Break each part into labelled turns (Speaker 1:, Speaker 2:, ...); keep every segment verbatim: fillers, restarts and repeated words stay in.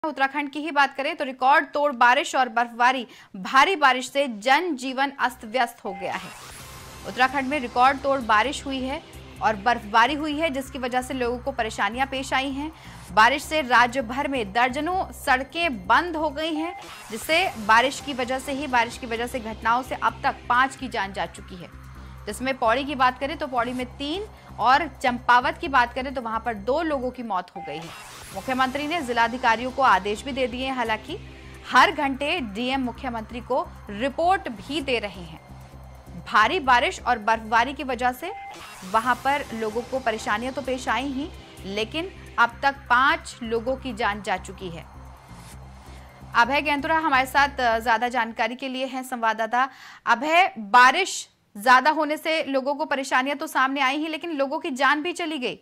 Speaker 1: उत्तराखंड की ही बात करें तो रिकॉर्ड तोड़ बारिश और बर्फबारी, भारी बारिश से जनजीवन अस्त व्यस्त हो गया है। उत्तराखंड में रिकॉर्ड तोड़ बारिश हुई है और बर्फबारी हुई है, जिसकी वजह से लोगों को परेशानियां पेश आई हैं। बारिश से राज्य भर में दर्जनों सड़कें बंद हो गई हैं, जिससे बारिश की वजह से ही बारिश की वजह से घटनाओं से अब तक पांच की जान जा चुकी है। जिसमें पौड़ी की बात करें तो पौड़ी में तीन और चंपावत की बात करें तो वहां पर दो लोगों की मौत हो गई है। मुख्यमंत्री ने जिलाधिकारियों को आदेश भी दे दिए हैं, हालांकि हर घंटे डीएम मुख्यमंत्री को रिपोर्ट भी दे रहे हैं। भारी बारिश और बर्फबारी की वजह से वहां पर लोगों को परेशानियां तो पेश आई ही, लेकिन अब तक पांच लोगों की जान जा चुकी है। अभय गैंतुरा हमारे साथ ज्यादा जानकारी के लिए हैं संवाददाता। अभय, बारिश ज्यादा होने से लोगों को परेशानियां तो सामने आई ही, लेकिन लोगों की जान भी चली गई।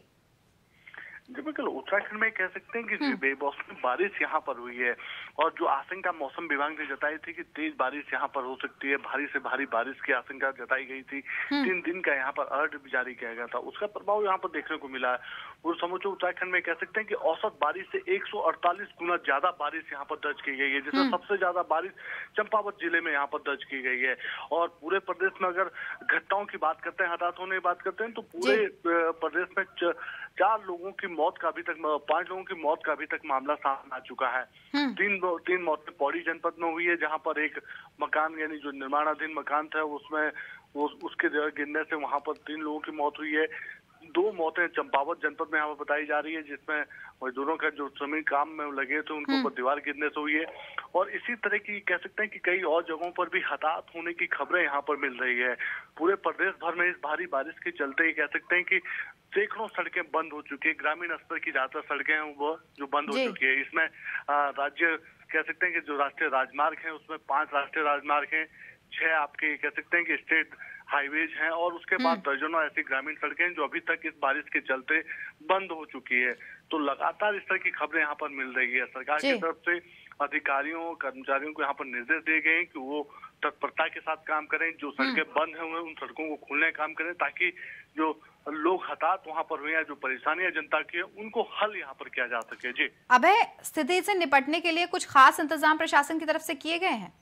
Speaker 2: जी बिल्कुल, उत्तराखंड में कह सकते हैं कि बेमौसमी बारिश यहाँ पर हुई है और जो आशंका मौसम विभाग ने जताई थी कि तेज बारिश यहाँ पर हो सकती है, भारी से भारी बारिश की आशंका जताई गई थी। तीन दिन का यहाँ पर अलर्ट भी जारी किया गया था, उसका प्रभाव यहाँ पर देखने को मिला है। और समूचे उत्तराखंड में कह सकते हैं कि औसत बारिश से एक सौ अड़तालीस गुना ज्यादा बारिश यहाँ पर दर्ज की गई है, जिसमें सबसे ज्यादा बारिश चंपावत जिले में यहाँ पर दर्ज की गई है। और पूरे प्रदेश में अगर घटनाओं की बात करते हैं, हताहत होने की बात करते हैं, तो पूरे प्रदेश में चार लोगों की मौत का अभी तक पांच लोगों की मौत का अभी तक मामला सामने आ चुका है। तीन तीन मौतें पौड़ी जनपद में हुई है, जहां पर एक मकान यानी जो निर्माणाधीन मकान था उसमें वो उसके गिरने से वहां पर तीन लोगों की मौत हुई है। दो मौतें चंपावत जनपद में यहाँ पर बताई जा रही है, जिसमें मजदूरों का जो श्रमिक काम में लगे थे उनको ऊपर दीवार गिरने से हुई है। और इसी तरह की कह सकते हैं कि कई और जगहों पर भी हताहत होने की खबरें यहाँ पर मिल रही है। पूरे प्रदेश भर में इस भारी बारिश के चलते ही कह सकते हैं कि सैकड़ों सड़कें बंद हो चुकी है। ग्रामीण स्तर की ज्यादातर सड़कें हैं वो जो बंद हो चुकी है। इसमें राज्य कह सकते हैं कि जो राष्ट्रीय राजमार्ग है उसमें पांच राष्ट्रीय राजमार्ग हैं, छह आपके कह सकते हैं कि स्टेट हाईवेज हैं और उसके बाद दर्जनों ऐसी ग्रामीण सड़कें जो अभी तक इस बारिश के चलते बंद हो चुकी है। तो लगातार इस तरह की खबरें यहाँ पर मिल रही है। सरकार की तरफ से अधिकारियों कर्मचारियों को यहाँ पर निर्देश दिए गए हैं कि वो तत्परता के साथ काम करें, जो सड़कें बंद हैं उन सड़कों को खोलने का काम करें, ताकि जो लोग हताहत वहाँ पर हुए हैं, जो परेशानियां जनता की है, उनको हल यहाँ पर किया जा सके। जी
Speaker 1: अभय, स्थिति से निपटने के लिए कुछ खास इंतजाम प्रशासन की तरफ से किए गए हैं?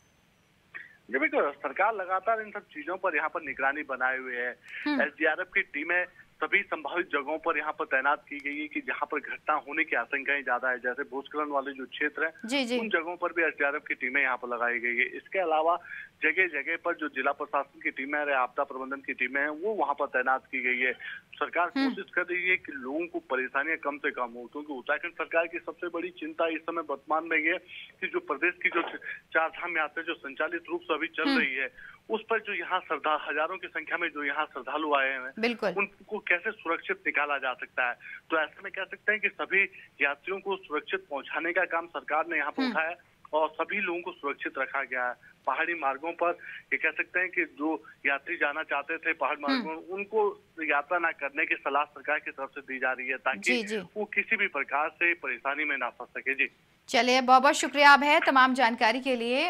Speaker 2: जब सरकार लगातार इन सब चीजों पर यहाँ पर निगरानी बनाए हुए है। एसडीआरएफ की टीमें सभी संभावित जगहों पर यहाँ पर तैनात की गई है कि जहाँ पर घटना होने की आशंकाएं ज्यादा है, जैसे भूस्खलन वाले जो क्षेत्र है उन जगहों पर भी एसडीआरएफ की टीमें यहाँ पर लगाई गई है। इसके अलावा जगह जगह पर जो जिला प्रशासन की टीमें है, आपदा प्रबंधन की टीमें हैं, वो वहाँ पर तैनात की गई है। सरकार कोशिश कर रही है कि लोगों को परेशानियां कम से कम हो, क्योंकि उत्तराखंड सरकार की सबसे बड़ी चिंता इस समय वर्तमान में ये कि जो प्रदेश की जो चार धाम यात्रा जो संचालित रूप से अभी चल रही है, उस पर जो यहाँ श्रद्धा हजारों की संख्या में जो यहाँ श्रद्धालु आए हैं उनको कैसे सुरक्षित निकाला जा सकता है। तो ऐसे में कह सकते हैं कि सभी यात्रियों को सुरक्षित पहुंचाने का काम सरकार ने यहाँ पर उठाया और सभी लोगों को सुरक्षित रखा गया है। पहाड़ी मार्गों पर ये कह सकते हैं कि जो यात्री जाना चाहते थे पहाड़ मार्गों, उनको यात्रा ना करने की सलाह सरकार की तरफ से दी जा रही है, ताकि जी, जी। वो किसी भी प्रकार से परेशानी में ना फंस सके। जी
Speaker 1: चलिए, बहुत बहुत शुक्रिया अभय तमाम जानकारी के लिए।